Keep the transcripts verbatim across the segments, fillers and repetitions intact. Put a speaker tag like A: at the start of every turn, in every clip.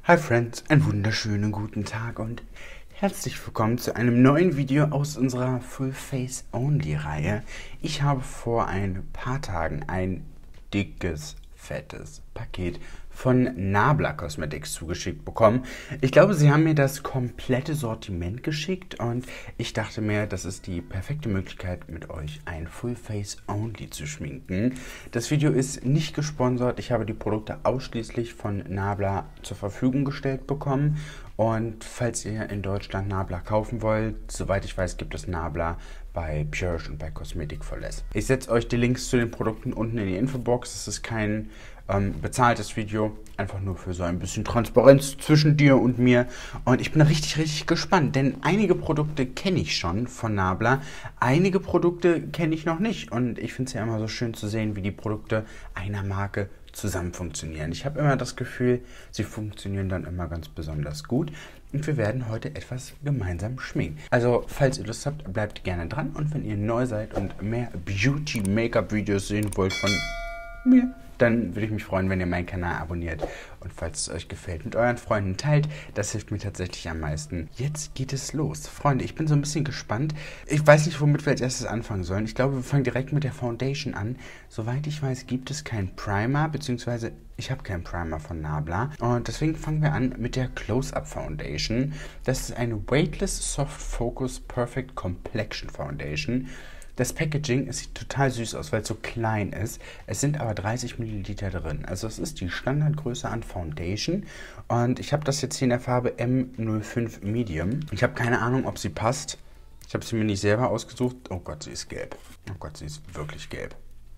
A: Hi Friends, einen wunderschönen guten Tag und herzlich willkommen zu einem neuen Video aus unserer Full Face Only Reihe. Ich habe vor ein paar Tagen ein dickes, fettes Paket von Nabla Cosmetics zugeschickt bekommen. Ich glaube, sie haben mir das komplette Sortiment geschickt und ich dachte mir, das ist die perfekte Möglichkeit, mit euch ein Full Face Only zu schminken. Das Video ist nicht gesponsert. Ich habe die Produkte ausschließlich von Nabla zur Verfügung gestellt bekommen. Und falls ihr in Deutschland Nabla kaufen wollt, soweit ich weiß, gibt es Nabla bei Purish und bei Cosmetic for Less. Ich setze euch die Links zu den Produkten unten in die Infobox. Das ist kein ähm, bezahltes Video, einfach nur für so ein bisschen Transparenz zwischen dir und mir. Und ich bin richtig, richtig gespannt, denn einige Produkte kenne ich schon von Nabla, einige Produkte kenne ich noch nicht. Und ich finde es ja immer so schön zu sehen, wie die Produkte einer Marke zusammen funktionieren. Ich habe immer das Gefühl, sie funktionieren dann immer ganz besonders gut. Und wir werden heute etwas gemeinsam schminken. Also, falls ihr Lust habt, bleibt gerne dran. Und wenn ihr neu seid und mehr Beauty-Make-up-Videos sehen wollt von mir, dann würde ich mich freuen, wenn ihr meinen Kanal abonniert. Und falls es euch gefällt, mit euren Freunden teilt. Das hilft mir tatsächlich am meisten. Jetzt geht es los. Freunde, ich bin so ein bisschen gespannt. Ich weiß nicht, womit wir als erstes anfangen sollen. Ich glaube, wir fangen direkt mit der Foundation an. Soweit ich weiß, gibt es keinen Primer, beziehungsweise ich habe keinen Primer von Nabla. Und deswegen fangen wir an mit der Close-Up Foundation. Das ist eine Weightless Soft Focus Perfect Complexion Foundation. Das Packaging, es sieht total süß aus, weil es so klein ist. Es sind aber dreißig Milliliter drin. Also es ist die Standardgröße an Foundation. Und ich habe das jetzt hier in der Farbe M null fünf Medium. Ich habe keine Ahnung, ob sie passt. Ich habe sie mir nicht selber ausgesucht. Oh Gott, sie ist gelb. Oh Gott, sie ist wirklich gelb.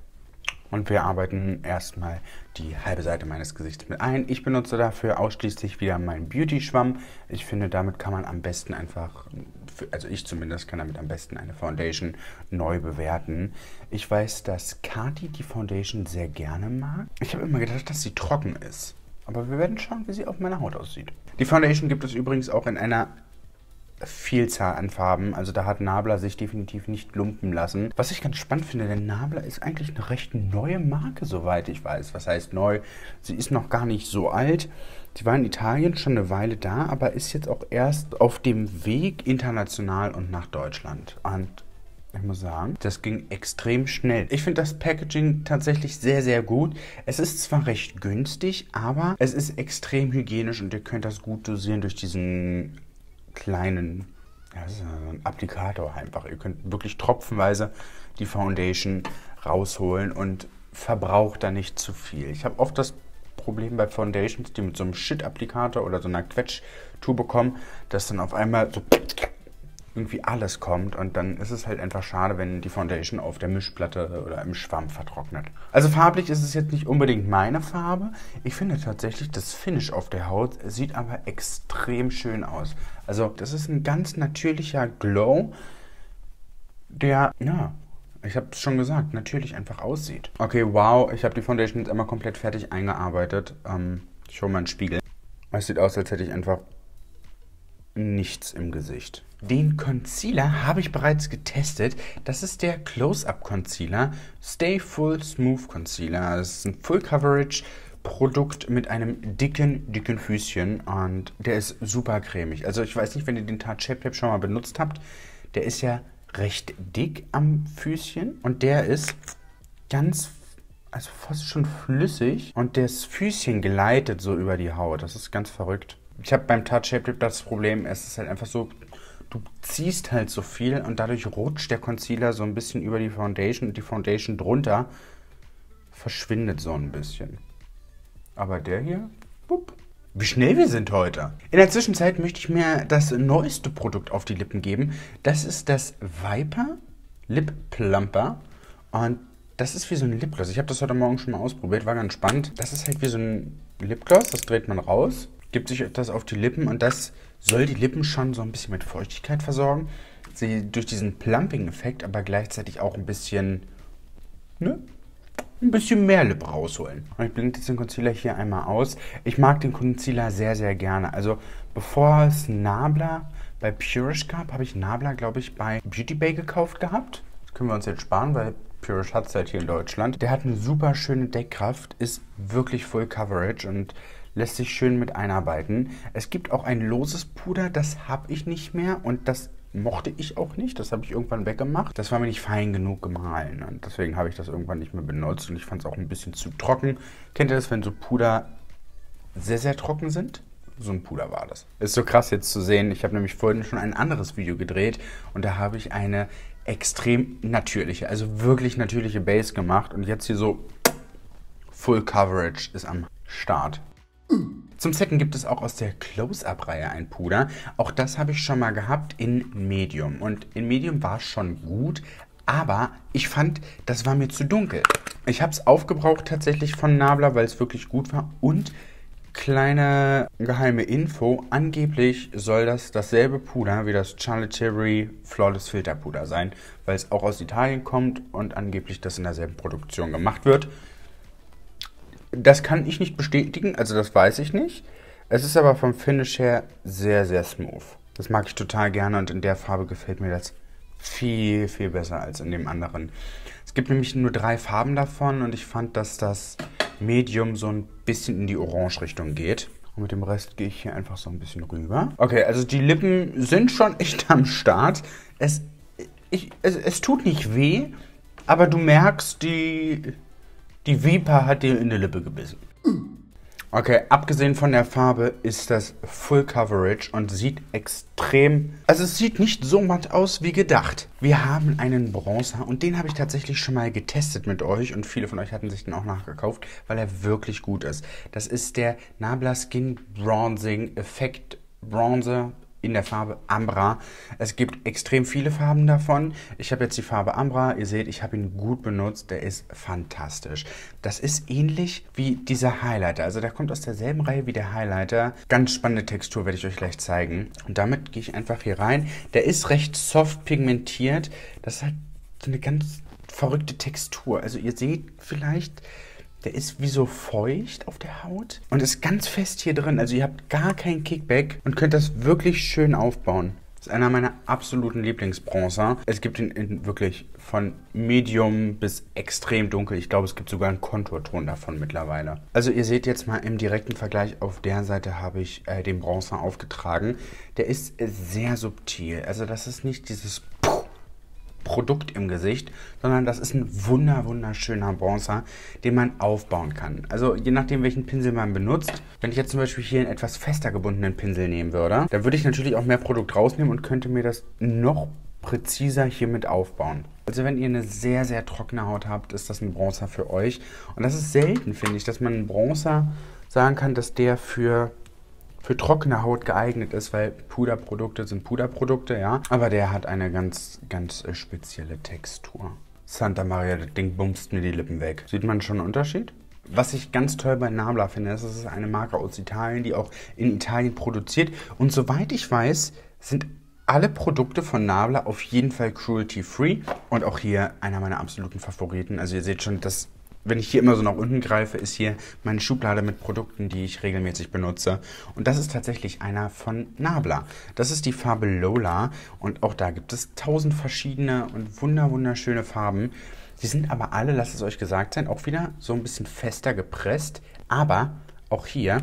A: Und wir arbeiten erstmal die halbe Seite meines Gesichts mit ein. Ich benutze dafür ausschließlich wieder meinen Beauty-Schwamm. Ich finde, damit kann man am besten einfach, also ich zumindest kann damit am besten eine Foundation neu bewerten. Ich weiß, dass Kati die Foundation sehr gerne mag. Ich habe immer gedacht, dass sie trocken ist. Aber wir werden schauen, wie sie auf meiner Haut aussieht. Die Foundation gibt es übrigens auch in einer Vielzahl an Farben, also da hat Nabla sich definitiv nicht lumpen lassen. Was ich ganz spannend finde, denn Nabla ist eigentlich eine recht neue Marke, soweit ich weiß. Was heißt neu? Sie ist noch gar nicht so alt. Sie war in Italien schon eine Weile da, aber ist jetzt auch erst auf dem Weg international und nach Deutschland. Und ich muss sagen, das ging extrem schnell. Ich finde das Packaging tatsächlich sehr, sehr gut. Es ist zwar recht günstig, aber es ist extrem hygienisch und ihr könnt das gut dosieren durch diesen kleinen, ja, das ist so ein Applikator einfach. Ihr könnt wirklich tropfenweise die Foundation rausholen und verbraucht da nicht zu viel. Ich habe oft das Problem bei Foundations, die mit so einem Shit-Applikator oder so einer Quetschtube kommen, dass dann auf einmal so irgendwie alles kommt und dann ist es halt einfach schade, wenn die Foundation auf der Mischplatte oder im Schwamm vertrocknet. Also farblich ist es jetzt nicht unbedingt meine Farbe. Ich finde tatsächlich, das Finish auf der Haut sieht aber extrem schön aus. Also das ist ein ganz natürlicher Glow, der, ja, ich habe es schon gesagt, natürlich einfach aussieht. Okay, wow, ich habe die Foundation jetzt einmal komplett fertig eingearbeitet. Ähm, ich hole mal einen Spiegel. Es sieht aus, als hätte ich einfach nichts im Gesicht. Den Concealer habe ich bereits getestet. Das ist der Close-Up Concealer. Stay Full Smooth Concealer. Das ist ein Full Coverage Produkt mit einem dicken, dicken Füßchen und der ist super cremig. Also ich weiß nicht, wenn ihr den Tarte Shape Tape schon mal benutzt habt, der ist ja recht dick am Füßchen und der ist ganz, also fast schon flüssig und das Füßchen gleitet so über die Haut. Das ist ganz verrückt. Ich habe beim Tarte Shape Tape das Problem, es ist halt einfach so, du ziehst halt so viel und dadurch rutscht der Concealer so ein bisschen über die Foundation und die Foundation drunter verschwindet so ein bisschen. Aber der hier, wupp, wie schnell wir sind heute. In der Zwischenzeit möchte ich mir das neueste Produkt auf die Lippen geben. Das ist das Viper Lip Plumper und das ist wie so ein Lipgloss. Ich habe das heute Morgen schon mal ausprobiert, war ganz spannend. Das ist halt wie so ein Lipgloss, das dreht man raus, gibt sich das auf die Lippen und das soll die Lippen schon so ein bisschen mit Feuchtigkeit versorgen. Sie durch diesen Plumping-Effekt aber gleichzeitig auch ein bisschen, ne? Ein bisschen mehr Lip rausholen. Und ich blende jetzt den Concealer hier einmal aus. Ich mag den Concealer sehr, sehr gerne. Also bevor es Nabla bei Purish gab, habe ich Nabla, glaube ich, bei Beauty Bay gekauft gehabt. Das können wir uns jetzt sparen, weil Purish hat es halt hier in Deutschland. Der hat eine super schöne Deckkraft, ist wirklich Full Coverage und lässt sich schön mit einarbeiten. Es gibt auch ein loses Puder, das habe ich nicht mehr und das mochte ich auch nicht. Das habe ich irgendwann weggemacht. Das war mir nicht fein genug gemahlen und deswegen habe ich das irgendwann nicht mehr benutzt und ich fand es auch ein bisschen zu trocken. Kennt ihr das, wenn so Puder sehr, sehr trocken sind? So ein Puder war das. Ist so krass jetzt zu sehen. Ich habe nämlich vorhin schon ein anderes Video gedreht und da habe ich eine extrem natürliche, also wirklich natürliche Base gemacht und jetzt hier so Full Coverage ist am Start. Zum Setten gibt es auch aus der Close-Up-Reihe ein Puder. Auch das habe ich schon mal gehabt in Medium. Und in Medium war es schon gut, aber ich fand, das war mir zu dunkel. Ich habe es aufgebraucht tatsächlich von Nabla, weil es wirklich gut war. Und kleine geheime Info, angeblich soll das dasselbe Puder wie das Charlotte Tilbury Flawless Filter Puder sein, weil es auch aus Italien kommt und angeblich das in derselben Produktion gemacht wird. Das kann ich nicht bestätigen, also das weiß ich nicht. Es ist aber vom Finish her sehr, sehr smooth. Das mag ich total gerne und in der Farbe gefällt mir das viel, viel besser als in dem anderen. Es gibt nämlich nur drei Farben davon und ich fand, dass das Medium so ein bisschen in die Orange-Richtung geht. Und mit dem Rest gehe ich hier einfach so ein bisschen rüber. Okay, also die Lippen sind schon echt am Start. Es, ich, es, es tut nicht weh, aber du merkst, die... Die Viper hat dir in die Lippe gebissen. Okay, abgesehen von der Farbe ist das Full Coverage und sieht extrem... Also es sieht nicht so matt aus wie gedacht. Wir haben einen Bronzer und den habe ich tatsächlich schon mal getestet mit euch und viele von euch hatten sich den auch nachgekauft, weil er wirklich gut ist. Das ist der Nabla Skin Bronzing Effekt Bronzer in der Farbe Ambra. Es gibt extrem viele Farben davon. Ich habe jetzt die Farbe Ambra. Ihr seht, ich habe ihn gut benutzt. Der ist fantastisch. Das ist ähnlich wie dieser Highlighter. Also der kommt aus derselben Reihe wie der Highlighter. Ganz spannende Textur, werde ich euch gleich zeigen. Und damit gehe ich einfach hier rein. Der ist recht soft pigmentiert. Das ist halt so eine ganz verrückte Textur. Also ihr seht vielleicht... Der ist wie so feucht auf der Haut und ist ganz fest hier drin. Also ihr habt gar kein Kickback und könnt das wirklich schön aufbauen. Das ist einer meiner absoluten Lieblingsbronzer. Es gibt ihn in wirklich von Medium bis extrem dunkel. Ich glaube, es gibt sogar einen Konturton davon mittlerweile. Also ihr seht jetzt mal im direkten Vergleich, auf der Seite habe ich äh, den Bronzer aufgetragen. Der ist sehr subtil. Also das ist nicht dieses Produkt im Gesicht, sondern das ist ein wunder, wunderschöner Bronzer, den man aufbauen kann. Also je nachdem, welchen Pinsel man benutzt. Wenn ich jetzt zum Beispiel hier einen etwas fester gebundenen Pinsel nehmen würde, dann würde ich natürlich auch mehr Produkt rausnehmen und könnte mir das noch präziser hiermit aufbauen. Also wenn ihr eine sehr, sehr trockene Haut habt, ist das ein Bronzer für euch. Und das ist selten, finde ich, dass man einen Bronzer sagen kann, dass der für... für trockene Haut geeignet ist, weil Puderprodukte sind Puderprodukte, ja. Aber der hat eine ganz, ganz spezielle Textur. Santa Maria, das Ding bumst mir die Lippen weg. Sieht man schon einen Unterschied? Was ich ganz toll bei Nabla finde, ist, es ist eine Marke aus Italien, die auch in Italien produziert. Und soweit ich weiß, sind alle Produkte von Nabla auf jeden Fall cruelty-free. Und auch hier einer meiner absoluten Favoriten. Also ihr seht schon, dass... Wenn ich hier immer so nach unten greife, ist hier meine Schublade mit Produkten, die ich regelmäßig benutze. Und das ist tatsächlich einer von Nabla. Das ist die Farbe Lola und auch da gibt es tausend verschiedene und wunder wunderschöne Farben. Die sind aber alle, lasst es euch gesagt sein, auch wieder so ein bisschen fester gepresst. Aber auch hier,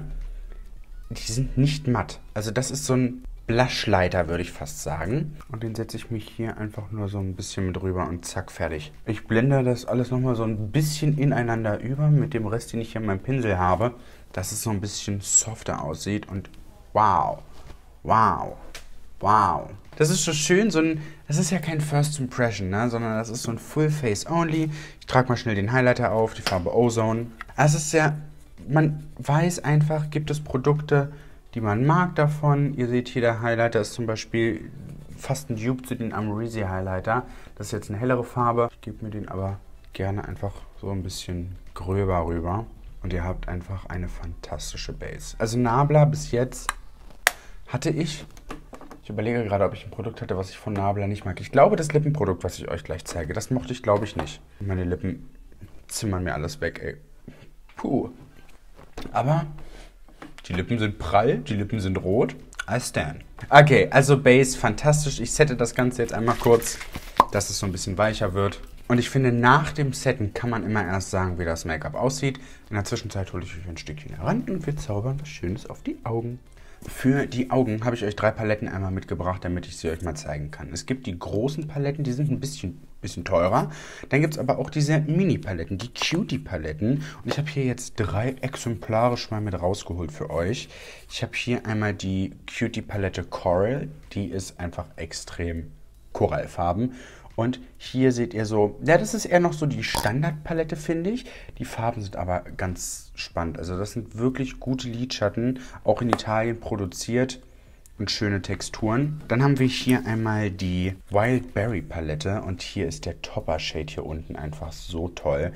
A: die sind nicht matt. Also das ist so ein Blushleiter, würde ich fast sagen. Und den setze ich mich hier einfach nur so ein bisschen mit rüber und zack, fertig. Ich blende das alles nochmal so ein bisschen ineinander über mit dem Rest, den ich hier in meinem Pinsel habe, dass es so ein bisschen softer aussieht und wow, wow, wow. Das ist so schön, so ein, das ist ja kein First Impression, ne, sondern das ist so ein Full Face Only. Ich trage mal schnell den Highlighter auf, die Farbe Ozone. Also es ist ja, man weiß einfach, gibt es Produkte, die man mag davon. Ihr seht hier, der Highlighter ist zum Beispiel fast ein Dupe zu den Amrezy Highlighter. Das ist jetzt eine hellere Farbe. Ich gebe mir den aber gerne einfach so ein bisschen gröber rüber. Und ihr habt einfach eine fantastische Base. Also Nabla bis jetzt hatte ich... Ich überlege gerade, ob ich ein Produkt hatte, was ich von Nabla nicht mag. Ich glaube, das Lippenprodukt, was ich euch gleich zeige, das mochte ich, glaube ich, nicht. Meine Lippen zimmern mir alles weg, ey. Puh. Aber... Die Lippen sind prall, die Lippen sind rot. I stand. Okay, also Base, fantastisch. Ich sette das Ganze jetzt einmal kurz, dass es so ein bisschen weicher wird. Und ich finde, nach dem Setten kann man immer erst sagen, wie das Make-up aussieht. In der Zwischenzeit hole ich euch ein Stückchen heran und wir zaubern was Schönes auf die Augen. Für die Augen habe ich euch drei Paletten einmal mitgebracht, damit ich sie euch mal zeigen kann. Es gibt die großen Paletten, die sind ein bisschen, bisschen teurer. Dann gibt es aber auch diese Mini-Paletten, die Cutie-Paletten. Und ich habe hier jetzt drei exemplarisch mal mit rausgeholt für euch. Ich habe hier einmal die Cutie-Palette Coral. Die ist einfach extrem korallfarben. Und hier seht ihr so, ja, das ist eher noch so die Standardpalette, finde ich. Die Farben sind aber ganz spannend. Also das sind wirklich gute Lidschatten, auch in Italien produziert und schöne Texturen. Dann haben wir hier einmal die Wild Berry Palette und hier ist der Topper Shade hier unten einfach so toll.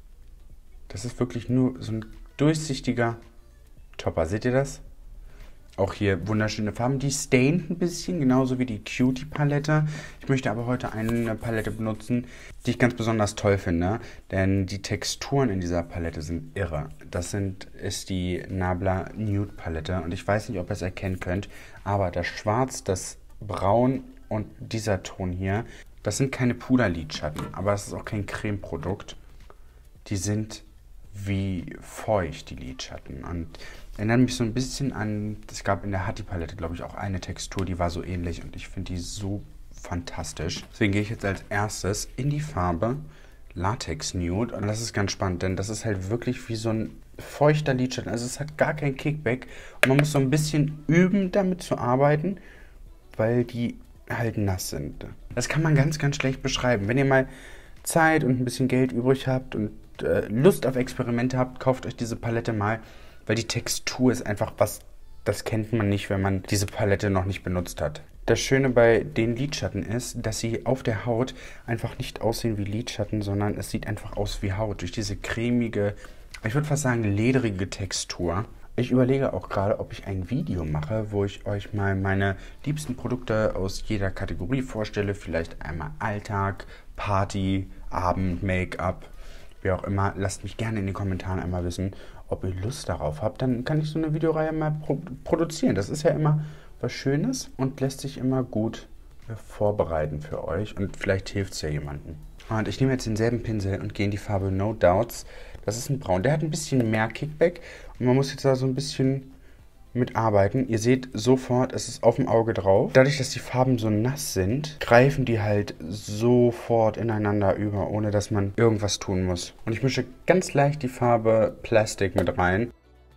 A: Das ist wirklich nur so ein durchsichtiger Topper, seht ihr das? Auch hier wunderschöne Farben. Die staint ein bisschen, genauso wie die Cutie Palette. Ich möchte aber heute eine Palette benutzen, die ich ganz besonders toll finde. Denn die Texturen in dieser Palette sind irre. Das sind, ist die Nabla Nude Palette. Und ich weiß nicht, ob ihr es erkennen könnt. Aber das Schwarz, das Braun und dieser Ton hier, das sind keine Puderlidschatten. Aber es ist auch kein Cremeprodukt. Die sind wie feucht, die Lidschatten. Und erinnert mich so ein bisschen an, es gab in der Hatti-Palette, glaube ich, auch eine Textur, die war so ähnlich und ich finde die so fantastisch. Deswegen gehe ich jetzt als erstes in die Farbe Latex Nude und das ist ganz spannend, denn das ist halt wirklich wie so ein feuchter Lidschatten. Also es hat gar kein Kickback und man muss so ein bisschen üben, damit zu arbeiten, weil die halt nass sind. Das kann man ganz, ganz schlecht beschreiben. Wenn ihr mal Zeit und ein bisschen Geld übrig habt und äh, Lust auf Experimente habt, kauft euch diese Palette mal. Weil die Textur ist einfach was, das kennt man nicht, wenn man diese Palette noch nicht benutzt hat. Das Schöne bei den Lidschatten ist, dass sie auf der Haut einfach nicht aussehen wie Lidschatten, sondern es sieht einfach aus wie Haut. Durch diese cremige, ich würde fast sagen ledrige Textur. Ich überlege auch gerade, ob ich ein Video mache, wo ich euch mal meine liebsten Produkte aus jeder Kategorie vorstelle. Vielleicht einmal Alltag, Party, Abend, Make-up, wie auch immer. Lasst mich gerne in den Kommentaren einmal wissen, ob ihr Lust darauf habt. Dann kann ich so eine Videoreihe mal pro produzieren. Das ist ja immer was Schönes und lässt sich immer gut äh, vorbereiten für euch. Und vielleicht hilft es ja jemandem. Und ich nehme jetzt denselben Pinsel und gehe in die Farbe No Doubts. Das ist ein Braun. Der hat ein bisschen mehr Kickback. Und man muss jetzt da so ein bisschen mitarbeiten. Ihr seht sofort, es ist auf dem Auge drauf. Dadurch, dass die Farben so nass sind, greifen die halt sofort ineinander über, ohne dass man irgendwas tun muss. Und ich mische ganz leicht die Farbe Plastic mit rein.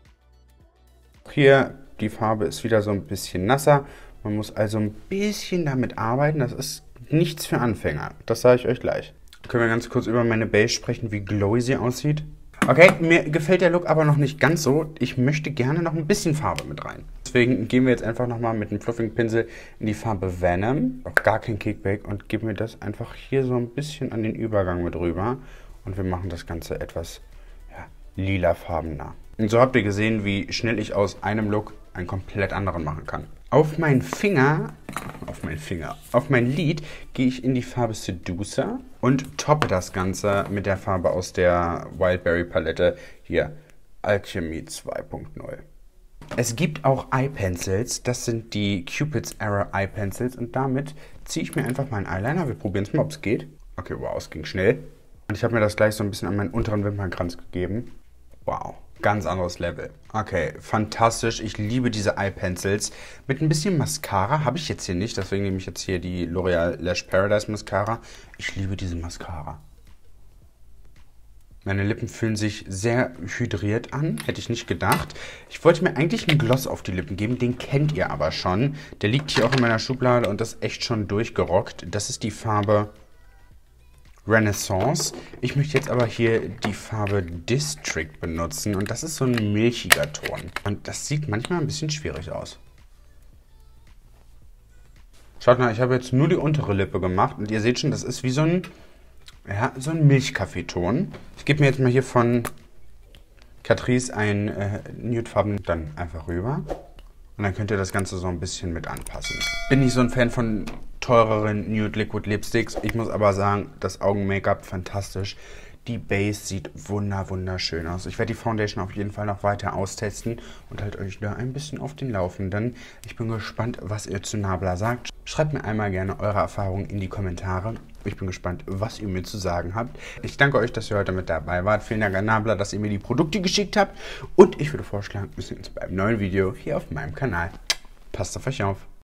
A: Hier, die Farbe ist wieder so ein bisschen nasser. Man muss also ein bisschen damit arbeiten. Das ist nichts für Anfänger. Das sage ich euch gleich. Können wir ganz kurz über meine Base sprechen, wie glowy sie aussieht? Okay, mir gefällt der Look aber noch nicht ganz so. Ich möchte gerne noch ein bisschen Farbe mit rein. Deswegen gehen wir jetzt einfach nochmal mit dem Fluffing Pinsel in die Farbe Venom. Auch gar kein Kickback und geben mir das einfach hier so ein bisschen an den Übergang mit rüber. Und wir machen das Ganze etwas ja, lilafarbener. Und so habt ihr gesehen, wie schnell ich aus einem Look einen komplett anderen machen kann. Auf meinen Finger, auf meinen Finger, auf mein Lid gehe ich in die Farbe Seducer und toppe das Ganze mit der Farbe aus der Wild Berry Palette, hier Alchemy zwei Punkt null. Es gibt auch Eye Pencils, das sind die Cupid's Arrow Eye Pencils und damit ziehe ich mir einfach meinen Eyeliner. Wir probieren es mal, ob es geht. Okay, wow, es ging schnell. Und ich habe mir das gleich so ein bisschen an meinen unteren Wimpernkranz gegeben. Wow. Ganz anderes Level. Okay, fantastisch. Ich liebe diese Eye Pencils. Mit ein bisschen Mascara habe ich jetzt hier nicht. Deswegen nehme ich jetzt hier die L'Oreal Lash Paradise Mascara. Ich liebe diese Mascara. Meine Lippen fühlen sich sehr hydriert an. Hätte ich nicht gedacht. Ich wollte mir eigentlich einen Gloss auf die Lippen geben. Den kennt ihr aber schon. Der liegt hier auch in meiner Schublade und das ist echt schon durchgerockt. Das ist die Farbe Renaissance. Ich möchte jetzt aber hier die Farbe District benutzen und das ist so ein milchiger Ton. Und das sieht manchmal ein bisschen schwierig aus. Schaut mal, ich habe jetzt nur die untere Lippe gemacht und ihr seht schon, das ist wie so ein, ja, so ein Milchkaffeeton. Ich gebe mir jetzt mal hier von Catrice ein äh, Nudefarben dann einfach rüber. Und dann könnt ihr das Ganze so ein bisschen mit anpassen. Bin nicht so ein Fan von teureren Nude Liquid Lipsticks. Ich muss aber sagen, das Augen-Make-up fantastisch. Die Base sieht wunder wunderschön aus. Ich werde die Foundation auf jeden Fall noch weiter austesten und halt euch da ein bisschen auf den Laufenden. Ich bin gespannt, was ihr zu Nabla sagt. Schreibt mir einmal gerne eure Erfahrungen in die Kommentare. Ich bin gespannt, was ihr mir zu sagen habt. Ich danke euch, dass ihr heute mit dabei wart. Vielen Dank an Nabla, dass ihr mir die Produkte geschickt habt. Und ich würde vorschlagen, wir sehen uns beim neuen Video hier auf meinem Kanal. Passt auf euch auf.